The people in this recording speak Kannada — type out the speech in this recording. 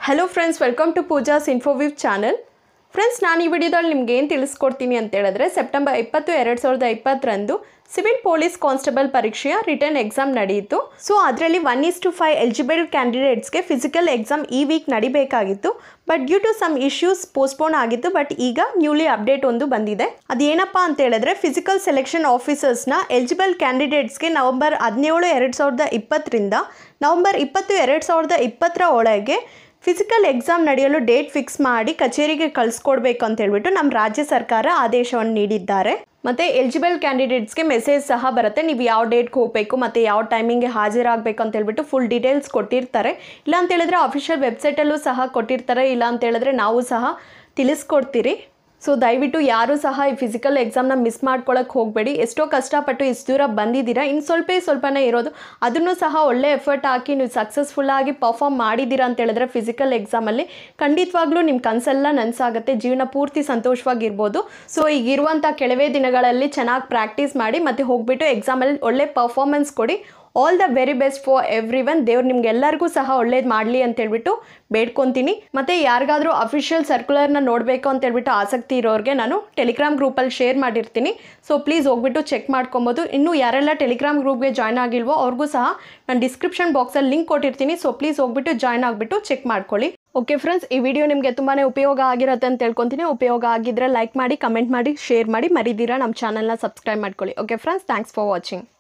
Hello friends, welcome to Pooja's Infoview channel. Friends, ನಾನು ಈ ವಿಡಿಯೋದಲ್ಲಿ ನಿಮಗೆ ಏನು ತಿಳಿಸ್ಕೊಡ್ತೀನಿ ಅಂತ ಹೇಳಿದ್ರೆ ಸೆಪ್ಟೆಂಬರ್ 20, 2020 ರಂದು ಸಿವಿಲ್ ಪೊಲೀಸ್ ಕಾನ್ಸ್ಟೇಬಲ್ ಪರೀಕ್ಷೆಯ ರಿಟರ್ನ್ ಎಕ್ಸಾಮ್ ನಡೆಯಿತು. ಸೊ ಅದರಲ್ಲಿ 1:5 ಎಲಿಜಿಬಲ್ ಕ್ಯಾಂಡಿಡೇಟ್ಸ್ಗೆ ಫಿಸಿಕಲ್ ಎಕ್ಸಾಮ್ ಈ ವೀಕ್ ನಡಿಬೇಕಾಗಿತ್ತು. But due to some issues postpone ಆಗಿತ್ತು. ಬಟ್ ಈಗ ನ್ಯೂಲಿ ಅಪ್ಡೇಟ್ ಒಂದು ಬಂದಿದೆ. ಅದೇನಪ್ಪ ಅಂತ ಹೇಳಿದ್ರೆ ಫಿಸಿಕಲ್ ಸೆಲೆಕ್ಷನ್ ಆಫೀಸರ್ಸ್ನ ಎಲಿಜಿಬಲ್ ಕ್ಯಾಂಡಿಡೇಟ್ಸ್ಗೆ ನವೆಂಬರ್ 17, 2020 ರಿಂದ ನವೆಂಬರ್ 20, 2020 ಒಳಗೆ ಫಿಸಿಕಲ್ ಎಕ್ಸಾಮ್ ನಡೆಯಲು ಡೇಟ್ ಫಿಕ್ಸ್ ಮಾಡಿ ಕಚೇರಿಗೆ ಕಳಿಸ್ಕೊಡ್ಬೇಕು ಅಂತ ಹೇಳ್ಬಿಟ್ಟು ನಮ್ಮ ರಾಜ್ಯ ಸರ್ಕಾರ ಆದೇಶವನ್ನು ನೀಡಿದ್ದಾರೆ. ಮತ್ತು ಎಲಿಜಿಬಲ್ ಕ್ಯಾಂಡಿಡೇಟ್ಸ್ಗೆ ಮೆಸೇಜ್ ಸಹ ಬರುತ್ತೆ, ನೀವು ಯಾವ ಡೇಟ್ಗೆ ಹೋಗಬೇಕು ಮತ್ತು ಯಾವ ಟೈಮಿಂಗ್ಗೆ ಹಾಜರಾಗಬೇಕು ಅಂತ ಹೇಳ್ಬಿಟ್ಟು ಫುಲ್ ಡೀಟೇಲ್ಸ್ ಕೊಟ್ಟಿರ್ತಾರೆ. ಇಲ್ಲ ಅಂತ ಹೇಳಿದ್ರೆ ಅಫಿಷಿಯಲ್ ವೆಬ್ಸೈಟಲ್ಲೂ ಸಹ ಕೊಟ್ಟಿರ್ತಾರೆ. ಇಲ್ಲ ಅಂತ ಹೇಳಿದ್ರೆ ನಾವು ಸಹ ತಿಳಿಸ್ಕೊಡ್ತೀರಿ. ಸೊ ದಯವಿಟ್ಟು ಯಾರೂ ಸಹ ಈ ಫಿಸಿಕಲ್ ಎಕ್ಸಾಮ್ನ ಮಿಸ್ ಮಾಡ್ಕೊಳ್ಳೋಕೆ ಹೋಗಬೇಡಿ. ಎಷ್ಟೋ ಕಷ್ಟಪಟ್ಟು ಇಷ್ಟು ದೂರ ಬಂದಿದ್ದೀರಾ, ಇನ್ನು ಸ್ವಲ್ಪನೇ ಇರೋದು. ಅದನ್ನು ಸಹ ಒಳ್ಳೆ ಎಫರ್ಟ್ ಹಾಕಿ ನೀವು ಸಕ್ಸಸ್ಫುಲ್ಲಾಗಿ ಪರ್ಫಾರ್ಮ್ ಮಾಡಿದ್ದೀರಾ ಅಂತ ಹೇಳಿದ್ರೆ ಫಿಸಿಕಲ್ ಎಕ್ಸಾಮಲ್ಲಿ ಖಂಡಿತವಾಗ್ಲೂ ನಿಮ್ಮ ಕನಸೆಲ್ಲ ನನಸಾಗುತ್ತೆ, ಜೀವನ ಪೂರ್ತಿ ಸಂತೋಷವಾಗಿರ್ಬೋದು. ಸೊ ಈಗಿರುವಂಥ ಕೆಲವೇ ದಿನಗಳಲ್ಲಿ ಚೆನ್ನಾಗಿ ಪ್ರಾಕ್ಟೀಸ್ ಮಾಡಿ ಮತ್ತು ಹೋಗ್ಬಿಟ್ಟು ಎಕ್ಸಾಮಲ್ಲಿ ಒಳ್ಳೆ ಪರ್ಫಾರ್ಮೆನ್ಸ್ ಕೊಡಿ. All the very best for everyone. ದೇವ್ರು ನಿಮ್ಗೆಲ್ಲರಿಗೂ ಸಹ ಒಳ್ಳೇದು ಮಾಡಲಿ ಅಂತ ಹೇಳ್ಬಿಟ್ಟು ಬೇಡ್ಕೊತೀನಿ. ಮತ್ತು ಯಾರಿಗಾದರೂ ಅಫಿಷಿಯಲ್ ಸರ್ಕ್ಯುಲರ್ನ ನೋಡಬೇಕು ಅಂತ ಹೇಳ್ಬಿಟ್ಟು ಆಸಕ್ತಿ ಇರೋರಿಗೆ ನಾನು ಟೆಲಿಗ್ರಾಮ್ ಗ್ರೂಪಲ್ಲಿ ಶೇರ್ ಮಾಡಿರ್ತೀನಿ. ಸೊ ಪ್ಲೀಸ್ ಹೋಗ್ಬಿಟ್ಟು ಚೆಕ್ ಮಾಡ್ಕೊಬೋದು. ಇನ್ನೂ ಯಾರೆಲ್ಲ ಟೆಲಿಗ್ರಾಮ್ ಗ್ರೂಪ್ಗೆ ಜಾಯ್ನ್ ಆಗಿಲ್ವೋ ಅವ್ರಿಗೂ ಸಹ ನಾನು ಡಿಸ್ಕ್ರಿಪ್ಷನ್ ಬಾಕ್ಸಲ್ಲಿ ಲಿಂಕ್ ಕೊಟ್ಟಿರ್ತೀನಿ. ಸೊ ಪ್ಲೀಸ್ ಹೋಗ್ಬಿಟ್ಟು ಜಾಯ್ನ್ ಆಗಿಬಿಟ್ಟು ಚೆಕ್ ಮಾಡ್ಕೊಳ್ಳಿ. ಓಕೆ ಫ್ರೆಂಡ್ಸ್, ಈ ವಿಡಿಯೋ ನಿಮಗೆ ತುಂಬಾ ಉಪಯೋಗ ಆಗಿರುತ್ತೆ ಅಂತ ಹೇಳ್ಕೊತೀನಿ. ಉಪಯೋಗ ಆಗಿದ್ದರೆ ಲೈಕ್ ಮಾಡಿ, ಕಮೆಂಟ್ ಮಾಡಿ, ಶೇರ್ ಮಾಡಿ, ಮರಿದಿರಾ ನಮ್ಮ ಚಾನಲ್ನ ಸಬ್ಸ್ಕ್ರೈಬ್ ಮಾಡ್ಕೊಳ್ಳಿ. Okay friends, thanks for watching.